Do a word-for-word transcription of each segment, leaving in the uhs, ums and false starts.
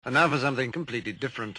And now for something completely different.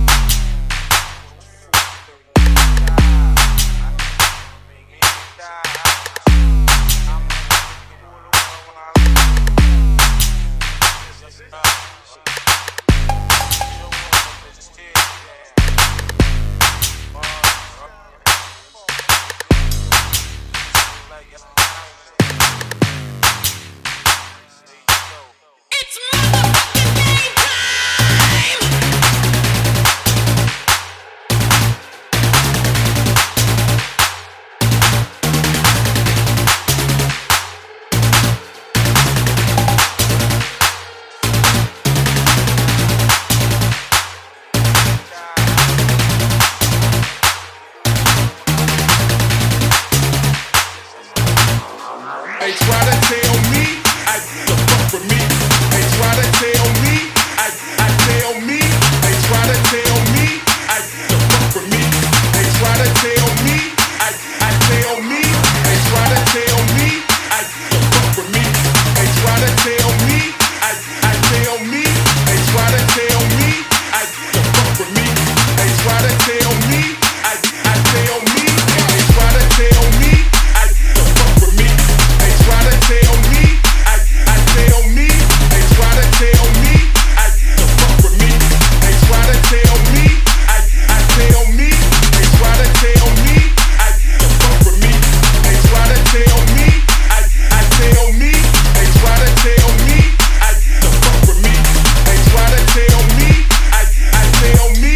They try to tell me I the fuck with me. They try to tell me I I tell me. They try to tell me I the fuck with me. They try to tell me I I tell me. They try to tell me I the fuck with me. They try to tell me I I tell me. They try to tell me I the fuck with me. They try to tell me I I tell me. They try to tell me I the fuck with me. They try to tell me, I, I tell me. They try to tell me, I, the fuck with me. They try to tell me, I, I tell me. They try to tell me, I, the fuck with me. They try to tell me, I, I tell me. They try to tell me, I, the fuck with me. They try to tell me, I, I tell me.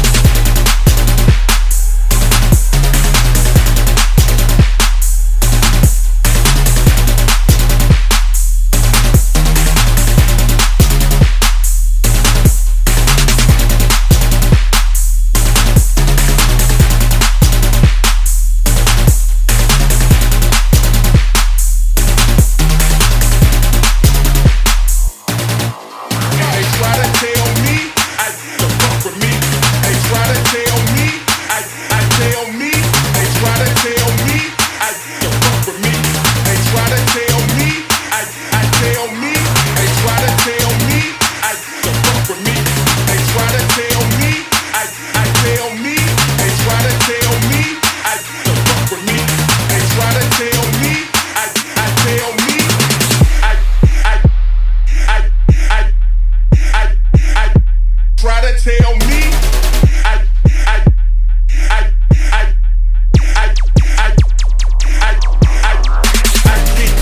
Tell me, I, I, I, I, I, I, I, I, I think.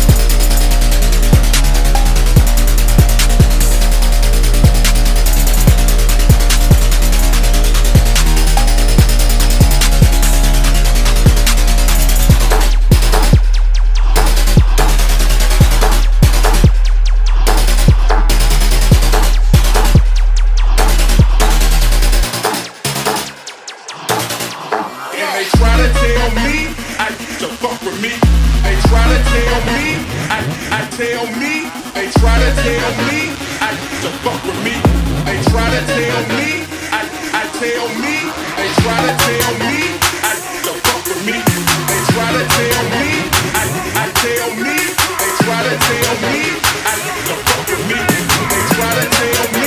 They try to tell me I to fuck with me. They try to tell me I I tell me. They try to tell me I to fuck with me. They try to tell me I I tell me. They try to tell me I to fuck with me. They try to tell me I I tell me. They try to tell me I to fuck with me. They try to tell me.